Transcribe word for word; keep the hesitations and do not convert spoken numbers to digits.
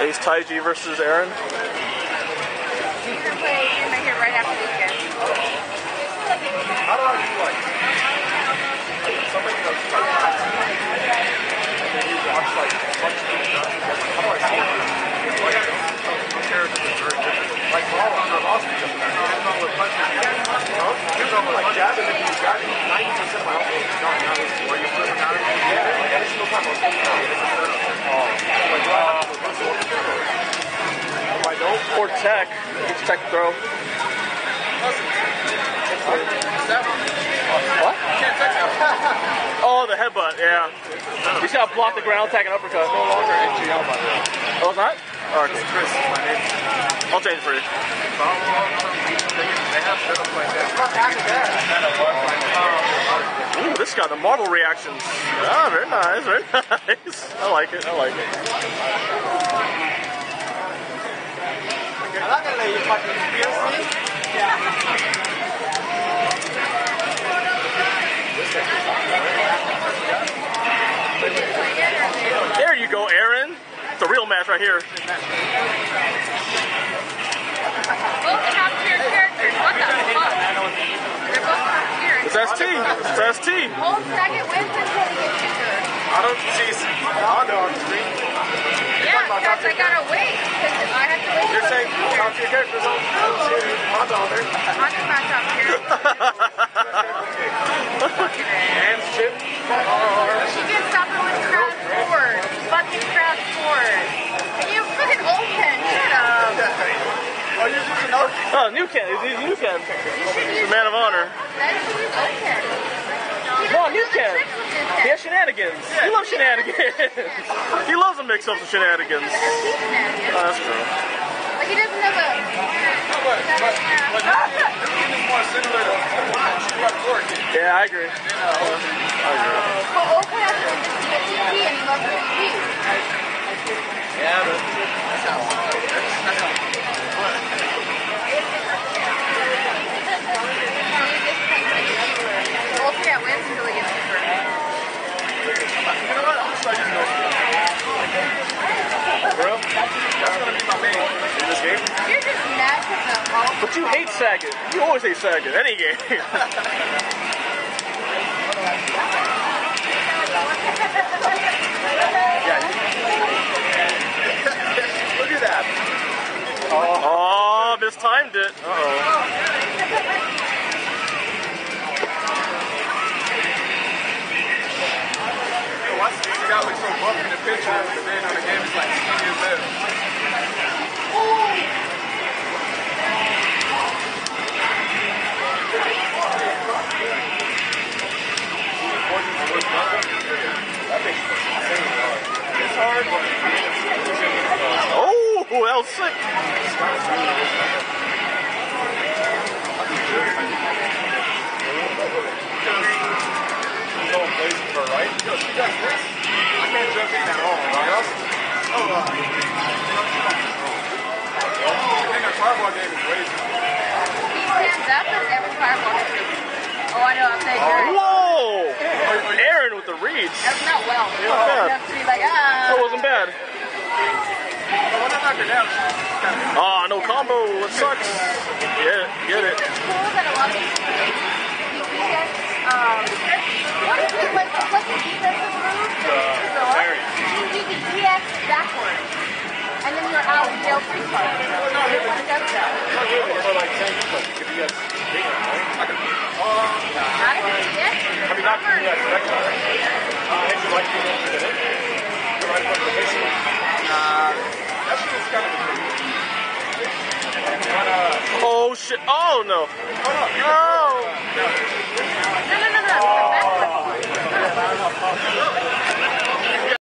Ace-Taiji versus Aaron. We're gonna play in right here right after the weekend. How do I do like somebody does like and then you watch like punch them down? How do I see it? Like characters is very difficult. Like Raw, I lost it just back. Depends on what punches you get. Here's on like jabbing and you got it. Ninety percent of my outfit is gone. Now it's where you put it out. Yeah, like every single time I was thinking about it. Oh, like wow. If I don't, or tech, it's tech throw. What? Oh, the headbutt, yeah. You just gotta block the ground, attack an uppercut. It's no longer N G L, by the way. Oh, it's not? Alright. It's Chris, my name. I'll change it for you. They have setups like that. Ooh, this got the marble reactions. Ah, very nice, very nice. I like it, I like it. I'm not gonna let you fucking conspiracy. Yeah. There you go, Aaron. It's a real match right here. Both top tier characters. What the fuck? They're both top tier. It's S T. It's S T. O.Sagat wins until he gets injured. I don't see Honda on the screen. Yeah, because I gotta wait. Because I have to wait. You're saying top tier characters on Honda on there? Honda's not top tier. Hands chip. She can stop it with crowd forward. Fucking crowd forward. And you freaking old Ken, shut up. Oh, you're using old Ken? Oh, new Ken. He's new Ken. You should use The man of honor. That is use old Ken. No, new Ken. He has shenanigans. He loves shenanigans. He loves to mix up some shenanigans. Oh, that's true. Like he doesn't know the. But, but, but Nukin is more similar to Ford. Yeah, I agree. I agree. But O.Sagat has been to T V and he loves the T V. Yeah, but that's how that's how O.Sagat wins until he gets injured. you know what? I'm just like, you know. Bro, that's gonna be my main in this game. You're just mad because of all. But you hate Sagat. You always hate Sagat. Any game. Look at that. Oh, oh, mistimed it. Uh oh. Watch this guy looks so buff in the picture, but then on the game it's like skinny as hell. It's hard, but Oh, that was sick. going places for right. Yo, she does this. I can't jump in at all, right? Oh, uh, I think our fireball game is way too good. He stands up and every fireball hits him. Oh, I know, I'm saying you're Whoa! Aaron with the reach. That's not well. Not bad. Enough to be like, ah. That wasn't bad. When I knock her down, she's kind of... Ah, no combo. It sucks. Get it. Get it. It's cool that a lot of people he gets, um, what is it, like, what's the defensive move? The you can D X backwards. And then you're out jail free card. No, This one does that. not really. For like ten people, if you guys big one, right? I can... Oh, Not if it's D X. I mean, not for you guys, right? Uh, if you like to go to it. You're right for the mission. Nah, that shit is kind of crazy. Oh shit. Oh no. Oh, no. You Oh. No, no, no, no. Backwards.